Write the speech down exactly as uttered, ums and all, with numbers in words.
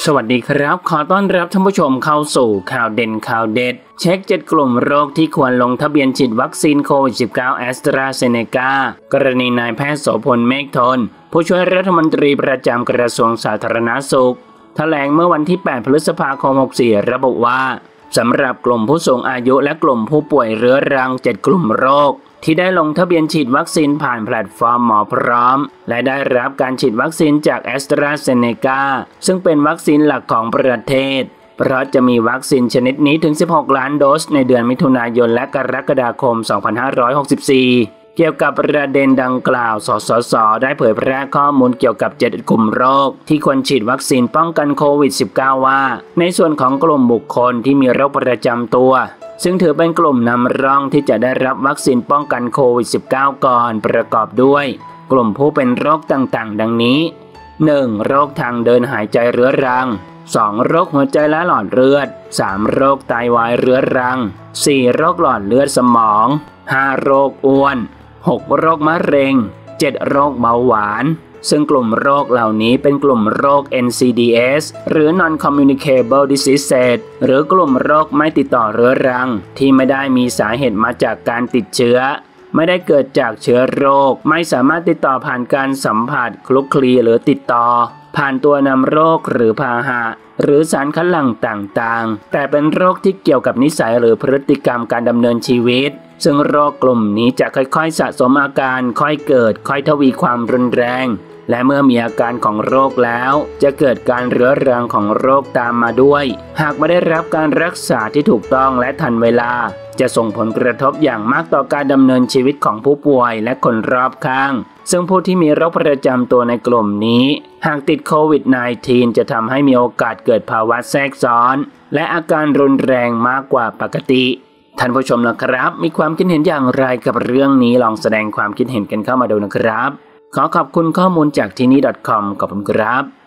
สวัสดีครับขอต้อนรับท่านผู้ชมเข้าสู่ข่าวเด่นข่าวเด็ดเช็คเจ็ดกลุ่มโรคที่ควรลงทะเบียนฉีดวัคซีนโควิด สิบเก้า แอสตราเซเนกากรณีนายแพทย์โสพลเมฆทนผู้ช่วยรัฐมนตรีประจำกระทรวงสาธารณสุขแถลงเมื่อวันที่แปดพฤษภาคมหกสี่ระบุว่าสำหรับกลุ่มผู้สูงอายุและกลุ่มผู้ป่วยเรื้อรังเจ็ดกลุ่มโรคที่ได้ลงทะเบียนฉีดวัคซีนผ่านแพลตฟอร์มหมอพร้อมและได้รับการฉีดวัคซีนจากแอสตราเซเนกาซึ่งเป็นวัคซีนหลักของประเทศเพราะจะมีวัคซีนชนิดนี้ถึงสิบหกล้านโดสในเดือนมิถุนายนและกรกฎาคมสองพันห้าร้อยหกสิบสี่เกี่ยวกับประเด็นดังกล่าวสสสได้เผยแพร่ข้อมูลเกี่ยวกับเจ็ดกลุ่มโรคที่ควรฉีดวัคซีนป้องกันโควิด สิบเก้า ว่าในส่วนของกลุ่มบุคคลที่มีโรคประจำตัวซึ่งถือเป็นกลุ่มนำร่องที่จะได้รับวัคซีนป้องกันโควิด สิบเก้า ก่อนประกอบด้วยกลุ่มผู้เป็นโรคต่างๆดังนี้ หนึ่ง โรคทางเดินหายใจเรื้อรัง สอง โรคหัวใจและหลอดเลือด สาม โรคไตวายเรื้อรัง สี่ โรคหลอดเลือดสมอง ห้า โรคอ้วน หก โรคมะเร็ง เจ็ด โรคเบาหวานซึ่งกลุ่มโรคเหล่านี้เป็นกลุ่มโรค เอ็น ซี ดี เอส หรือ Non-Communicable Diseases หรือกลุ่มโรคไม่ติดต่อเรื้อรังที่ไม่ได้มีสาเหตุมาจากการติดเชื้อไม่ได้เกิดจากเชื้อโรคไม่สามารถติดต่อผ่านการสัมผัสคลุกคลีหรือติดต่อผ่านตัวนำโรคหรือพาหะหรือสารคัดหลั่งต่างๆแต่เป็นโรคที่เกี่ยวกับนิสัยหรือพฤติกรรมการดำเนินชีวิตซึ่งโรคกลุ่มนี้จะค่อยๆสะสมอาการค่อยเกิดค่อยทวีความรุนแรงและเมื่อมีอาการของโรคแล้วจะเกิดการเรื้อรังของโรคตามมาด้วยหากไม่ได้รับการรักษาที่ถูกต้องและทันเวลาจะส่งผลกระทบอย่างมากต่อการดำเนินชีวิตของผู้ป่วยและคนรอบข้างซึ่งผู้ที่มีโรคประจำตัวในกลุ่มนี้หากติดโควิด สิบเก้า จะทำให้มีโอกาสเกิดภาวะแทรกซ้อนและอาการรุนแรงมากกว่าปกติท่านผู้ชมนะครับมีความคิดเห็นอย่างไรกับเรื่องนี้ลองแสดงความคิดเห็นกันเข้ามาดูนะครับขอขอบคุณข้อมูลจากที่นี่ .com ขอบคุณครับ